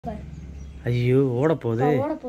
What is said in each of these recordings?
ஐயோ ஓட போகுது.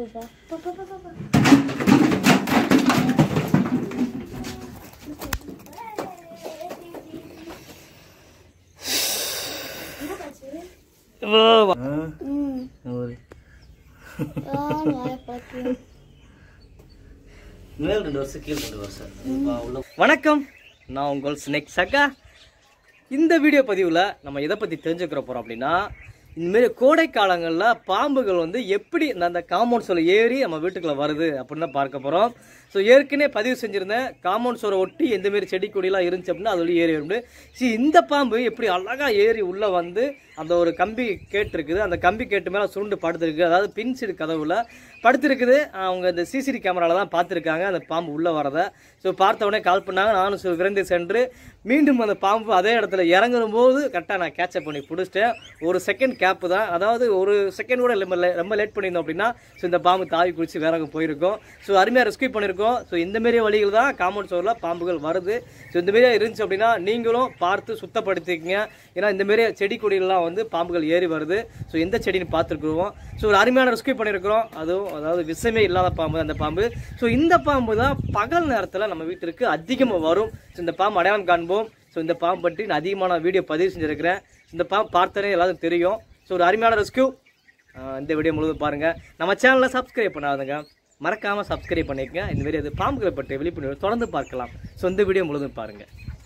வணக்கம், நான் உங்கள் ஸ்னேக் சக்கா. இந்த வீடியோ பதிவில் நம்ம எதை பற்றி தெரிஞ்சுக்கிற போகிறோம் அப்படின்னா, இந்தமாரி கோடை காலங்களில் பாம்புகள் வந்து எப்படி அந்த காம்பவுண்ட் சோலை ஏறி நம்ம வீட்டுக்குள்ளே வருது அப்படின்னு தான் பார்க்க போகிறோம். ஸோ ஏற்கனவே பதிவு செஞ்சுருந்தேன், காம்பவுண்ட் சோலை ஒட்டி எந்தமாரி செடி கொடியெலாம் இருந்துச்சு அப்படின்னா அது ஏறி வருது. இந்த பாம்பு எப்படி அழகாக ஏறி உள்ளே வந்து அந்த ஒரு கம்பி கேட்டு இருக்குது, அந்த கம்பி கேட்டு மேலே சுருண்டு படுத்துருக்கு, அதாவது பின் சைடு கதவுல படுத்துருக்குது. அவங்க இந்த சிசிடி கேமராவில் தான் பார்த்துருக்காங்க அந்த பாம்பு உள்ளே வரதை. ஸோ பார்த்தவொடனே கால் பண்ணாங்க. நானும் விரைந்து சென்று மீண்டும் அந்த பாம்பு அதே இடத்துல இறங்கும் போது கரெக்டாக நான் கேட்சப் பண்ணி பிடிச்சிட்டேன். ஒரு செகண்ட் கேப்பு தான், அதாவது ஒரு செகண்ட் கூட ரொம்ப லேட் பண்ணியிருந்தோம் அப்படின்னா ஸோ இந்த பாம்பு தாவி குடிச்சு வேற போயிருக்கோம். ஸோ அருமையாக ரெஸ்கியூ பண்ணியிருக்கோம். ஸோ இந்தமாரி வழிகள் தான் காம்பவுண்ட் சோரில் பாம்புகள் வருது. ஸோ இந்தமாரியாக இருந்துச்சு அப்படின்னா நீங்களும் பார்த்து சுத்தப்படுத்திக்கங்க. ஏன்னா இந்தமாரி செடி கொடிகள்லாம் வந்து பாம்புகள் ஏறி வருது. ஸோ எந்த செடின்னு பார்த்துருக்குறோம். ஸோ ஒரு அருமையான ரெஸ்கியூ பண்ணியிருக்கிறோம். அதுவும் அதாவது விஷமே இல்லாத பாம்பு அந்த பாம்பு. ஸோ இந்த பாம்பு தான் பகல் நேரத்தில் நம்ம வீட்டிற்கு அதிகமாக வரும். ஸோ இந்த பாம்பு அடையாளம் காண்போம். ஸோ இந்த பாம்பு பற்றி நான் அதிகமான வீடியோ பதிவு செஞ்சுருக்கிறேன். இந்த பாம்பு பார்த்தாலே எல்லாரும் தெரியும். ஸோ ஒரு அருமையான ரெஸ்கியூ. இந்த வீடியோ முழுவதும் பாருங்கள். நம்ம சேனலில் சப்ஸ்கிரைப் பண்ணாதுங்க, மறக்காமல் சப்ஸ்கிரைப் பண்ணிக்கங்க. இந்த மாதிரி அது பாம்புகளை பற்றி விழிப்புணர்வு தொடர்ந்து பார்க்கலாம். ஸோ இந்த வீடியோ முழுவதும் பாருங்கள்.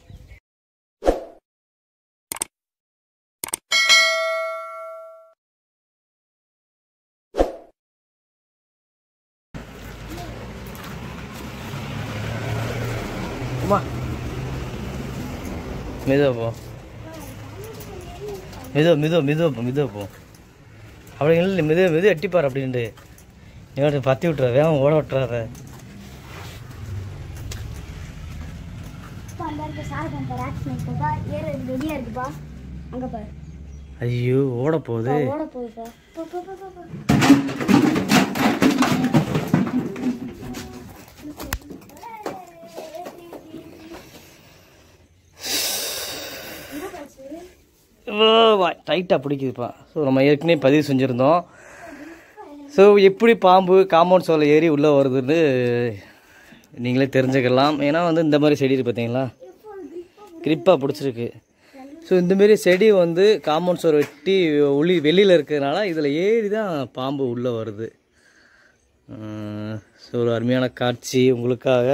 மெதுவா போ, மெதுவா போ. அப்படி இல்லை, மெதுவா எட்டிப்பார் அப்படின்ட்டு நீ பற்றி விட்டுற, வேகம் ஓட விட்டுறாத. ஐயோ ஓட போகுது. டைட்டாக பிடிக்குதுப்பா. ஸோ நம்ம ஏற்கனவே பதிவு செஞ்சுருந்தோம். ஸோ எப்படி பாம்பு காம்பவுண்ட் சோலை ஏறி உள்ளே வருதுன்னு நீங்களே தெரிஞ்சுக்கலாம். ஏன்னா வந்து இந்த மாதிரி செடி பார்த்தீங்களா கிரிப்பாக பிடிச்சிருக்கு. ஸோ இந்தமாரி செடி வந்து காம்பவுண்ட் சோலை வெட்டி வெளியில் இருக்கிறதுனால இதில் ஏறி தான் பாம்பு உள்ளே வருது. ஸோ ஒரு அருமையான காட்சி உங்களுக்காக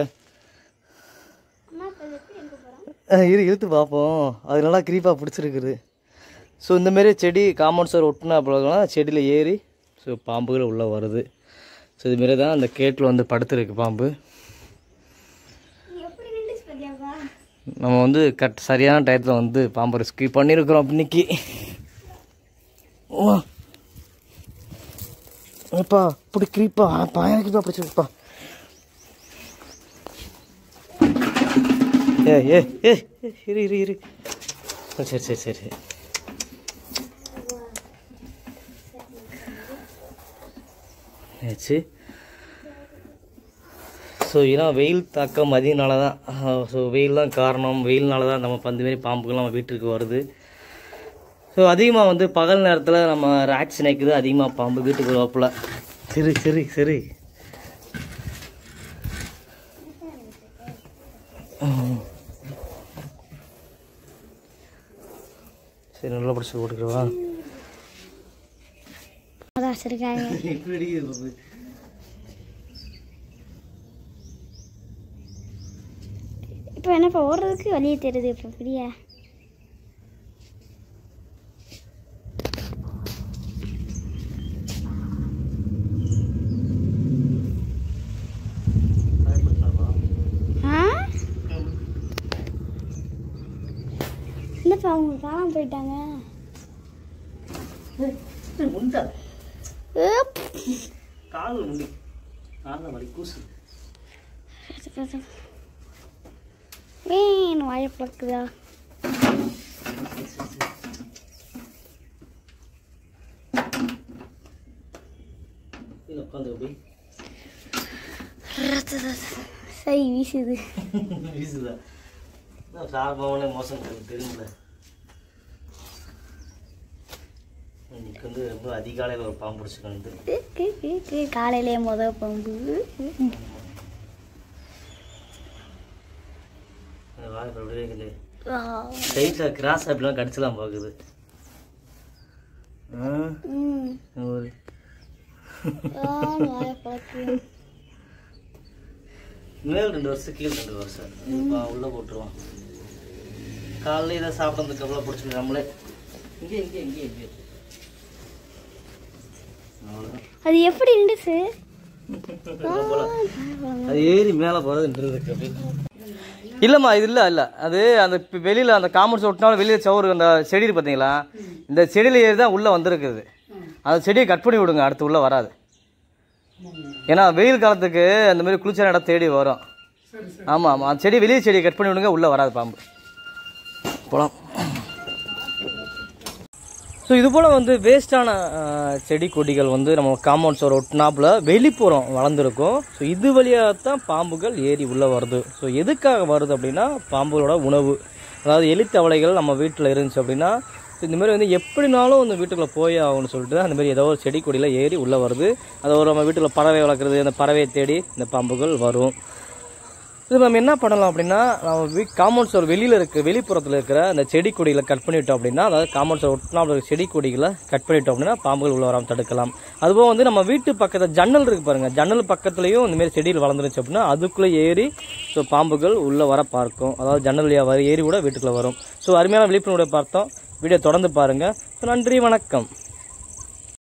இழுத்து பார்ப்போம். அது நல்லா கிரிப்பாக பிடிச்சிருக்குது. ஸோ இந்தமாரி செடி காம்பவுண்ட் சோர் ஒட்டினா அப்படின்னா செடியில் ஏறி ஸோ பாம்புகள் உள்ளே வருது. ஸோ இதுமாரி தான் அந்த கேட்டில் வந்து படுத்துருக்கு பாம்பு. நம்ம வந்து சரியான டயத்தில் வந்து பாம்பை ரெஸ்கியூ பண்ணியிருக்கிறோம் இன்னைக்கு. ஓப்பா இப்படி கிரீப்பா பயங்கர கிரீப்பா பிடிச்சிருக்குப்பா. இரு சரி. ஆச்சு. ஸோ ஏன்னா வெயில் தாக்கம் அதிகனால தான். ஸோ வெயில் தான் காரணம். வெயில்னால தான் நம்ம அந்தமாரி பாம்புகள் நம்ம வீட்டுக்கு வருது. ஸோ அதிகமாக வந்து பகல் நேரத்தில் நம்ம ராட் ஸ்னேக்கு அதிகமாக பாம்பு வீட்டுக்கு வருவாப்புல. சரி சரி நல்லா பிடிச்சி போட்டுக்கிறவா. இப்போ என்னப்பா ஓடுறதுக்கு வழியே தெரியுது. இப்போ ஃப்ரீயா இல்லைப்பா அவங்க காணாமல் போயிட்டாங்க. கால் முடி காலில் வலி கூசு. வேணும் வாயை பழக்குதா. சரி வீசுது. வீசுதா சார்பாவனே மோசம் தெரியுமில்ல. இன்னைக்கு வந்து ரொம்ப அதிகாலையில் ஒரு பாம்பு பிடிச்சிருக்கு. காலையிலே முதல் பாம்பு. சைட்ல கிராஸ் அப்படிலாம் கடிச்சலாம் பார்க்குது. மேல் 2 வருஷம் கீழே 2 வருஷம் உள்ள போட்டுருவான். காலையில் இதை சாப்பிட்றதுக்கு அவ்வளோ பிடிச்சிருக்கு நம்மளே. இங்கே இங்கே இங்கே இங்கே அது எப்படி இருந்துச்சு? அது ஏறி மேலே போகிறதுன்றது இல்லைம்மா. இது இல்லை அது அந்த வெளியில் அந்த காமர்ஸ் ஒட்டினாலும் வெளியில் சவுறு அந்த செடி பார்த்தீங்களா, இந்த செடியில் ஏறி தான் உள்ளே வந்திருக்குது. அந்த செடியை கட் பண்ணி விடுங்க, அடுத்து உள்ளே வராது. ஏன்னா வெயில் காலத்துக்கு அந்த மாதிரி குளிர்ச்சியான இடம் தேடி வரும். ஆமாம் அந்த செடி வெளியே செடியை கட் பண்ணி விடுங்க, உள்ளே வராது பாம்பு. போகலாம். ஸோ இது போல் வந்து வேஸ்ட்டான செடி கொடிகள் வந்து நம்ம காம்பவுண்ட்ஸ் ஒரு ஒட்டினாப்பில் வெளிப்புறம் வளர்ந்துருக்கும். ஸோ இது வழியாக தான் பாம்புகள் ஏறி உள்ளே வருது. ஸோ எதுக்காக வருது அப்படின்னா பாம்புகளோட உணவு, அதாவது எலித்தவளைகள் நம்ம வீட்டில் இருந்துச்சு அப்படின்னா இந்தமாதிரி வந்து எப்படினாலும் அந்த வீட்டுக்குள்ளே போய் ஆகும்னு சொல்லிட்டு அந்த மாதிரி ஏதோ ஒரு செடி கொடியில் ஏறி உள்ளே வருது. அதை ஒரு நம்ம வீட்டில் பறவை வளர்க்குறது, அந்த பறவையை தேடி இந்த பாம்புகள் வரும். இது நம்ம என்ன பண்ணலாம் அப்படின்னா, நம்ம காம்பவுண்ட்ஸ் ஒரு வெளிப்புறத்தில் இருக்கிற அந்த செடி கொடிகளை கட் பண்ணிட்டோம் அப்படின்னா, அதாவது காம்பவுண்ட்ஸ் ஒட்டினா செடி கொடிகளை கட் பண்ணிட்டோம் அப்படின்னா பாம்புகள் உள்ள வராமல் தடுக்கலாம். அதுபோல் வந்து நம்ம வீட்டு பக்கத்தில் ஜன்னல் இருக்குது பாருங்கள், ஜன்னல் பக்கத்துலேயும் இந்தமாரி செடிகள் வளர்ந்துருச்சு அப்படின்னா அதுக்குள்ளே ஏறி ஸோ பாம்புகள் உள்ளே வர பார்க்கும். அதாவது ஜன்னல் வழியாக ஏறி கூட வீட்டுக்குள்ளே வரும். ஸோ அருமையான விழிப்புணர்வு பார்த்தோம். வீடியோ தொடர்ந்து பாருங்கள். ஸோ நன்றி, வணக்கம்.